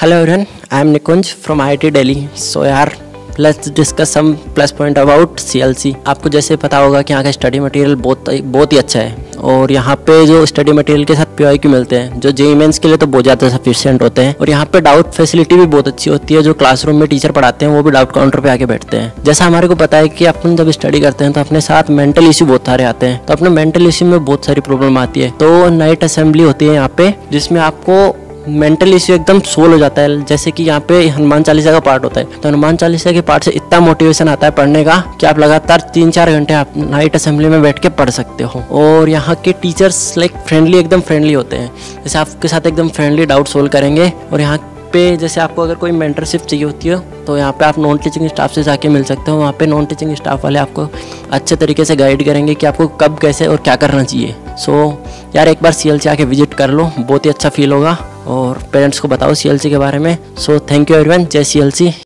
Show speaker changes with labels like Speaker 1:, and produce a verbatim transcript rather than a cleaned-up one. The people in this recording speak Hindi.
Speaker 1: Hello everyone, I am Nikunj from I I T Delhi. So यार let's discuss some plus point about C L C. आपको जैसे पता होगा कि यहाँ का स्टडी मटेरियल बहुत बहुत ही अच्छा है और यहाँ पे जो स्टडी मटेरियल के साथ पी आई क्यू मिलते हैं जो जेईई मेंस के लिए तो बहुत ज़्यादा सफिशिएंट होते हैं। और यहाँ पे डाउट फैसिलिटी भी बहुत अच्छी होती है। जो क्लासरूम में टीचर पढ़ाते हैं वो भी डाउट काउंटर पे आके बैठते हैं। जैसा हमारे को पता है कि अपन जब स्टडी करते हैं तो अपने साथ मेंटल इश्यू बहुत सारे आते हैं, तो अपने मेंटल इश्यू में बहुत सारी प्रॉब्लम आती है। तो नाइट असेंबली होती है यहाँ पे जिसमें आपको मेंटल इश्यू एकदम सोल्व हो जाता है। जैसे कि यहाँ पे हनुमान चालीसा का पार्ट होता है, तो हनुमान चालीसा के पार्ट से इतना मोटिवेशन आता है पढ़ने का कि आप लगातार तीन चार घंटे आप नाइट असेंबली में बैठ के पढ़ सकते हो। और यहाँ के टीचर्स लाइक फ्रेंडली एकदम फ्रेंडली होते हैं, जैसे आपके साथ एकदम फ्रेंडली डाउट सोल्व करेंगे। और यहाँ पे जैसे आपको अगर कोई मेंटरशिप चाहिए होती है तो यहाँ पे आप नॉन टीचिंग स्टाफ से जाके मिल सकते हो। वहाँ पे नॉन टीचिंग स्टाफ वाले आपको अच्छे तरीके से गाइड करेंगे कि आपको कब कैसे और क्या करना चाहिए। सो so, यार एक बार सी एल सी आके विजिट कर लो, बहुत ही अच्छा फील होगा। और पेरेंट्स को बताओ सी एल सी के बारे में। सो थैंक यू एवरीवन, जय सी एल सी।